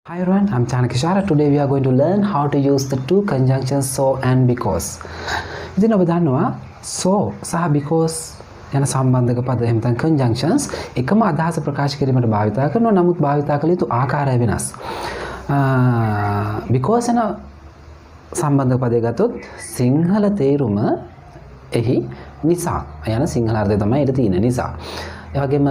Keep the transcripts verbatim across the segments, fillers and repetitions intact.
Hi everyone, I'm Chanakishara. Today we are going to learn how to use the two conjunctions so and because. ඉතින් ඔබ දන්නවා so සහ because යන සම්බන්ධක පද එහෙම නැත්නම් conjunctions එකම අදහස ප්‍රකාශ කිරීමට භාවිතා කරනවා. නමුත් භාවිතා කළ යුතු ආකාරය වෙනස්. because යන සම්බන්ධක පදය ගත්තොත් සිංහල තේරුම එහි නිසා යන සිංහල අර්ථය තමයි ඊට තියෙන නිසා. ඒ වගේම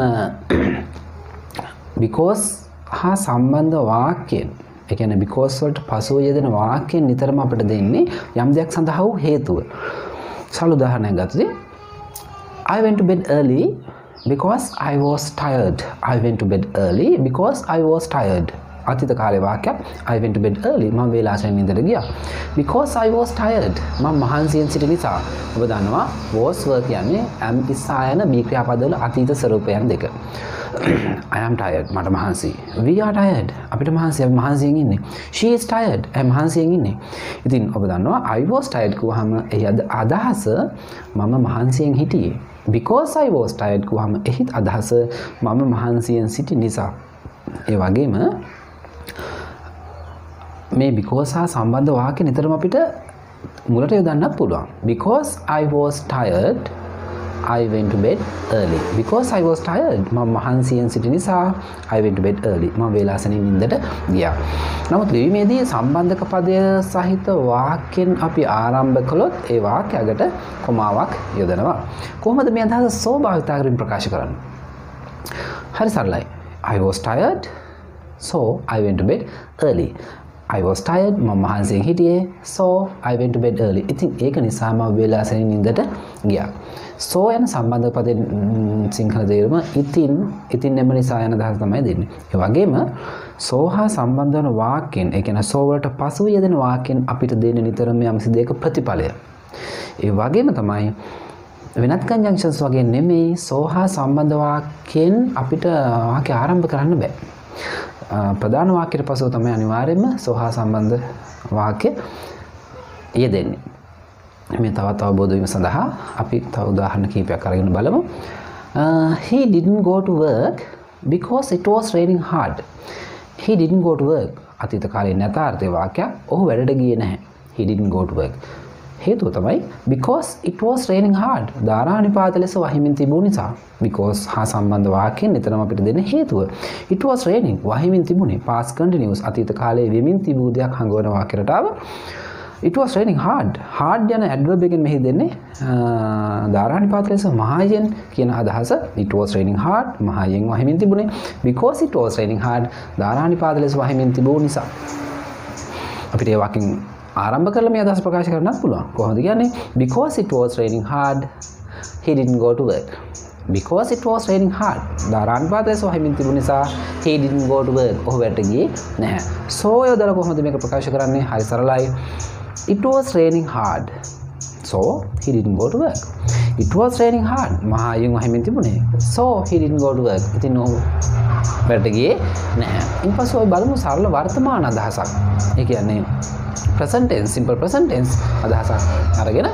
because හා සම්බන්ධ වාක්‍යයෙන් ඒ කියන්නේ because වලට පසුව යෙදෙන වාක්‍යයෙන් නිතරම අපිට දෙන්නේ යම් දෙයක් සඳහා වූ හේතුව. සරල උදාහරණයක් ගත්තොත් I went to bed early because I was tired. I went to bed early because I was tired. අතීත කාලේ වාක්‍යයක් I went to bed early මම වේලාසනින් නිදට ගියා. because I was tired මම මහන්සියෙන් සිටි නිසා. ඔබ දන්නවා was work කියන්නේ am is ආයන be ක්‍රියාපදවල අතීත ස්වරූපයන් දෙක. I am tired මට මහන්සි. We are tired අපිට මහන්සි අපි මහන්සියෙන් ඉන්නේ. She is tired ඇය මහන්සියෙන් ඉන්නේ. ඉතින් ඔබ දන්නවා I was tired කිව්වහම එහි අදහස මම මහන්සියෙන් හිටියේ. because I was tired කිව්වහම එහි අදහස මම මහන්සියෙන් සිටි නිසා. ඒ වගේම මේ because හා සම්බන්ධ වාක්‍ය නිතරම අපිට මුලට යොදන්නත් පුළුවන්. because I was tired I went to bed early. because I was tired මම මහන්සියෙන් සිටි නිසා I went to bed early මම වේලාසනින් නින්දට ගියා. නමුත් ලිවීමේදී සම්බන්ධක පදය සහිත වාක්‍යෙන් අපි ආරම්භ කළොත් ඒ වාක්‍යයකට කොමාවක් යොදනවා. කොහොමද මේ අදහස so භාවිතා කරමින් ප්‍රකාශ කරන්නේ? හරි සරලයි. I was tired so I went to bed early. I was tired මම මහන්සියෙන් හිටියේ so I went to bed early. ඉතින් ඒක නිසා මම වේලාසනින් නින්දට ගියා. so යන සම්බන්ධ පදයෙන් සිංහල තේරුම ඉතින් ඉතින් එම නිසා යන අදහස තමයි දෙන්නේ. ඒ වගේම so හා සම්බන්ධ වන වාක්‍යයෙන් ඒ කියන්නේ so වලට පසුව යෙදෙන වාක්‍යයෙන් අපිට දෙන නිතරම යම්සි දෙයක ප්‍රතිඵලය. ඒ වගේම තමයි වෙනත් conjunctions වගේ නෙමෙයි so හා සම්බන්ධ වාක්‍යයෙන් අපිට වාක්‍ය ආරම්භ කරන්න බෑ. ප්‍රධාන වාක්‍යයට පසුව තමයි අනිවාර්යයෙන්ම so හා සම්බන්ධ වාක්‍ය යෙදෙන්නේ. මේ තවත් අවබෝධ වීම සඳහා අපි තව උදාහරණ කිහිපයක් අරගෙන බලමු. He didn't go to work because it was raining hard. He didn't go to work. අතීත කාලේ නැතාර්ථයේ වාක්‍යයක්. ඔහු වැඩට ගියේ නැහැ. He didn't go to work. හේතුව තමයි because it was raining hard. ධාරානිපාත ලෙස වහිමින් තිබුණු නිසා. because හා සම්බන්ධ වාක්‍යයෙන් නිතරම අපිට දෙන හේතුව. It was raining වහිමින් තිබුණේ. past continuous අතීත කාලයේ වෙමින් තිබූ දෙයක් හඟවන වාක්‍යයට ආව. It was raining hard. hard යන adverb එකෙන් මෙහි දෙන්නේ ධාරානිපාත ලෙස මහයෙන් කියන අදහස. It was raining hard මහයෙන් වහිමින් තිබුණේ. because it was raining hard ධාරානිපාත ලෙස වහිමින් තිබූ නිසා. අපිට ඒ වාක්‍යෙන් ආරම්භ කරලා මේ අදහස ප්‍රකාශ කරන්නත් පුළුවන්. කොහොමද කියන්නේ? because it was raining hard he didn't go to work. because it was raining hard ධාරානිපාත ලෙස වහිමින් තිබුණ නිසා he didn't go to work ඔහු වැඩට ගියේ නැහැ. so යොදලා කොහොමද මේක ප්‍රකාශ කරන්නේ? හරි සරලයි. It was raining hard so he didn't go to work. It was raining hard මහයෙන් වහිමින් තිබුණේ so he didn't go to work. ඉතින් ඔහු වැඩට ගියේ නැහැ. ඊපස්සේ ඔය බලමු සරල වර්තමාන අදහසක්. ඒ කියන්නේ present tense simple present tense අදහසක් අරගෙන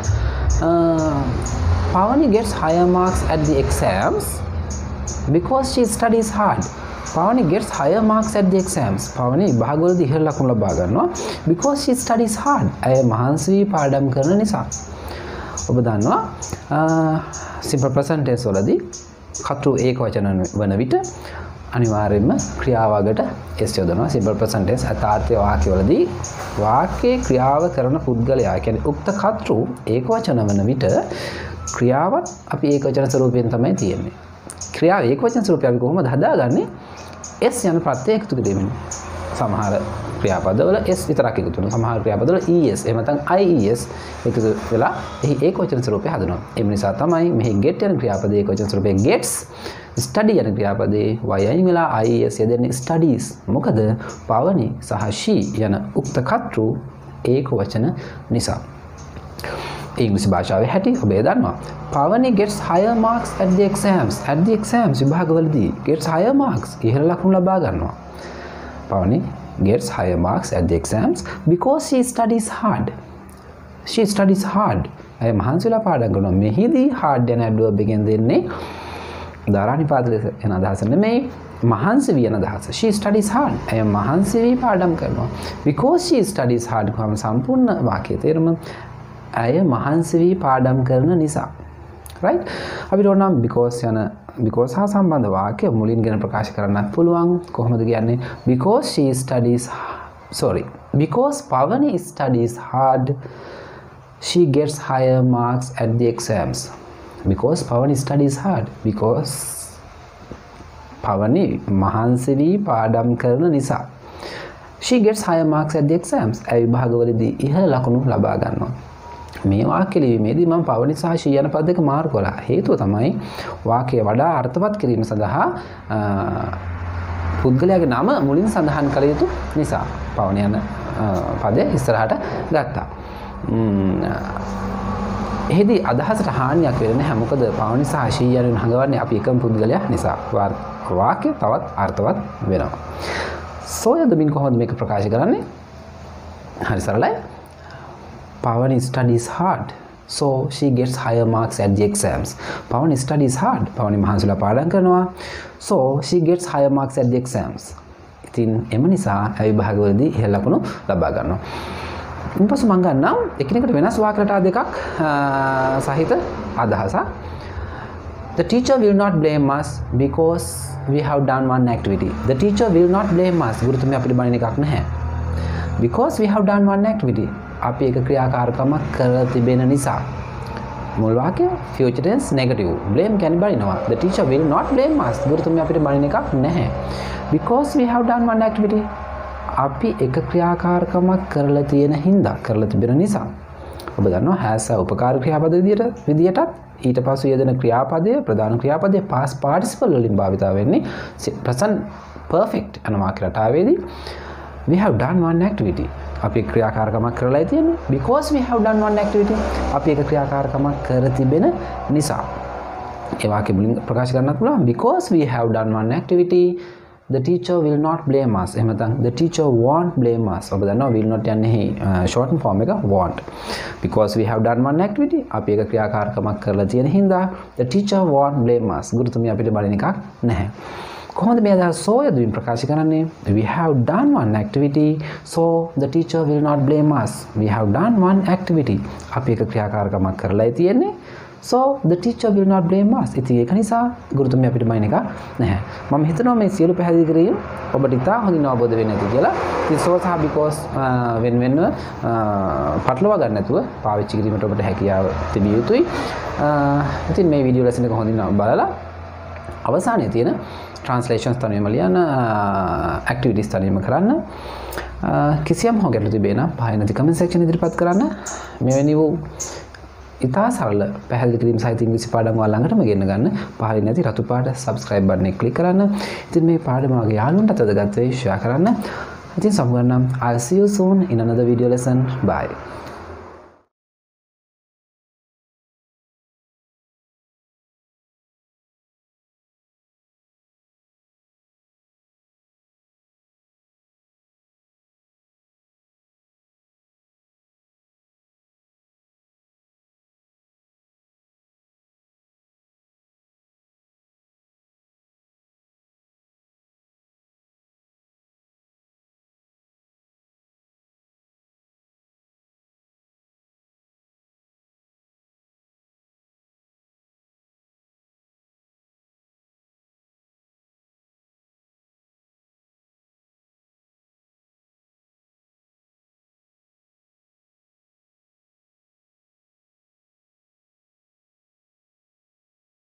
Pavani gets higher marks at the exams because she studies hard. Pavani gets higher marks at the exams. Pavani විභාගවලදී ඉහළ ලකුණු ලබා ගන්නවා because she studies hard. ඇය මහන්සි වී පාඩම් කරන නිසා. ඔබ දන්නවා simple present tense වලදී කතෘ ඒක වචන වන විට අනිවාර්යයෙන්ම ක්‍රියාවකට s යොදනවා. simple present tense අතාර්ථය වාක්‍යවලදී වාක්‍යයේ ක්‍රියාව කරන පුද්ගලයා කියන්නේ උක්ත කතෘ ඒක වචන වන විට ක්‍රියාවත් අපි ඒක වචන ස්වරූපයෙන් තමයි තියෙන්නේ. ක්‍රියාව ඒක වචන ස්වරූපය අපි කොහොමද හදාගන්නේ? s යන ප්‍රත්‍යය එකතු කිරීමෙන්. සමහර ක්‍රියාපදවල s විතරක් එකතු වෙනවා. සමහර ක්‍රියාපදවල es එහෙම නැත්නම් ies එකතු වෙලා එහි ඒක වචන ස්වරූපය හදනවා. ඒ නිසා තමයි මෙහි get යන ක්‍රියාපදයේ ඒක වචන ස්වරූපය gets, study යන ක්‍රියාපදයේ y අයින් වෙලා ies යෙදෙන්නේ studies. මොකද පවනි සහ she යන උක්ත කතෘ ඒක වචන නිසා. ඉංග්‍රීසි භාෂාවේ හැටි ඔබ දන්නවා. Pavani gets higher marks at the exams. At the exams විභාගවලදී gets higher marks ඉහළ ලකුණු ලබා ගන්නවා. Pavani gets higher marks at the exams because she studies hard. She studies hard. ඇය මහන්සිලා පාඩම් කරනවා. මෙහිදී hard යන adverb එකෙන් දෙන්නේ ධාරානිපාත ලෙස යන අදහස නෙමෙයි. මහන්සි වී යන අදහස. She studies hard. ඇය මහන්සි වී පාඩම් කරනවා. Because she studies hard කොහොම සම්පූර්ණ වාක්‍යයේ තේරුම ඇය මහන්සි වී පාඩම් කරන නිසා. right? අපිට ඕන නම් because යන because හා සම්බන්ධ වාක්‍ය මුලින් ගෙන ප්‍රකාශ කරන්නත් පුළුවන්. කොහොමද කියන්නේ? Because she studies sorry. Because Pavani studies hard, she gets higher marks at the exams. Because Pavani studies hard. Because Pavani මහන්සි වී පාඩම් කරන නිසා. She gets higher marks at the exams. ඇය විභාගවලදී ඉහළ ලකුණු ලබා ගන්නවා. මේ වාක්‍ය ලිවීමේදී මම පවනි සහ ෂී යන පද දෙක මාරු කළා. හේතුව තමයි වාක්‍යය වඩා අර්ථවත් කිරීම සඳහා පුද්ගලයාගේ නම මුලින් සඳහන් කළ යුතු නිසා පවනි යන පදය ඉස්සරහට ගත්තා. එහිදී අදහසට හානියක් වෙන්නේ නැහැ. මොකද පවනි සහ ෂී යන හඟවන්නේ අපි එකම පුද්ගලයා නිසා. වාක්‍ය තවත් අර්ථවත් වෙනවා. සෝයදමින් කොහොමද මේක ප්‍රකාශ කරන්නේ? හරි සරලයි. Pavani studies hard, so she gets higher marks at the exams. Pavani studies hard. Pavani මහන්සිලා පාඩම් කරනවා. So she gets higher marks at the exams. ඉතින් එම නිසා ඇය විභාගවලදී ඉහළ ලකුණු ලබා ගන්නවා. ඊපස්සේ මම ගන්නම් එකිනෙකට වෙනස් වාක්‍ය රටා දෙකක් සහිත අදහසක්. The teacher will not blame us because we have done one activity. The teacher will not blame us. ගුරුතුමිය අපිට බනින එකක් නැහැ. Because we have done one activity. අපි එක ක්‍රියාකාරකමක් කරලා තිබෙන නිසා. මුල් වාක්‍ය future tense negative. blame කියන්නේ බනිනවා. The teacher will not blame us. ගුරුතුමිය අපිට බනින එකක් නැහැ. Because we have done one activity. අපි එක ක්‍රියාකාරකමක් කරලා තියෙන හින්දා කරලා තිබෙන නිසා. ඔබ දන්නවා has උපකාර ක්‍රියාපද විදියට විදියටත් ඊට පස්සේ යෙදෙන ක්‍රියාපදය ප්‍රධාන ක්‍රියාපදයේ past participle වලින් භාවිත වෙන්නේ present perfect යන වාක්‍ය රටාවේදී we have done one activity. අපි ක්‍රියාකාරකමක් කරලා තියෙන්නේ because we have done one activity. අපි එක ක්‍රියාකාරකමක් කර තිබෙන නිසා. ඒ වාක්‍ය මුලින් ප්‍රකාශ කරන්නත් පුළුවන් because we have done one activity the teacher will not blame us. එහෙම නැත්නම් the teacher won't blame us. ඔබ දන්නවා will not යන්නේ short form එක won't. Because we have done one activity අපි එක ක්‍රියාකාරකමක් කරලා තියෙන හින්දා the teacher won't blame us. ගුරුතුමිය අපිට බලින එකක් නැහැ. කොහොමද මේ අදහස සෝයදුමින් ප්‍රකාශ කරන්නේ? We have done one activity so the teacher will not blame us. We have done one activity. අපි එක ක්‍රියාකාරකමක් කරලායි තියෙන්නේ. So the teacher will not blame us. ඉතින් ඒක නිසා ගුරුතුමිය අපිට බයින එක නැහැ. මම හිතනවා මේ සියලු පැහැදිලි කිරීම ඔබට ඉතා හොඳින් අවබෝධ වෙන්නේ නැති කියලා. ඉතින් so සහ because වෙන වෙනම පටලවා ගන්න නැතුව පාවිච්චි කිරීමට ඔබට හැකියාව තිබිය යුතුයි. ඉතින් මේ වීඩියෝ ලෙසන් එක හොඳින් බලලා අවසානයේ තියෙන translations තනියම ලියන්න activities තනියම කරන්න කිසියම් හෝ ගැටලු තිබේ නම් පහේ නැති comment section ඉදිරිපත් කරන්න. මෙවැනි වූ ඉතා සරල පැහැදිලි කිරීම සහිත ඉංග්‍රීසි පාඩම් ඔයාලා ළඟටම ගෙන්න ගන්න පහලින් නැති රතු පාට subscribe button එක click කරන්න. ඉතින් මේ පාඩම වගේ යාළුවන්ටත් වැදගත් වෙයි share කරන්න. ඉතින් සමු ගන්නම්. I'll see you soon in another video lesson. Bye.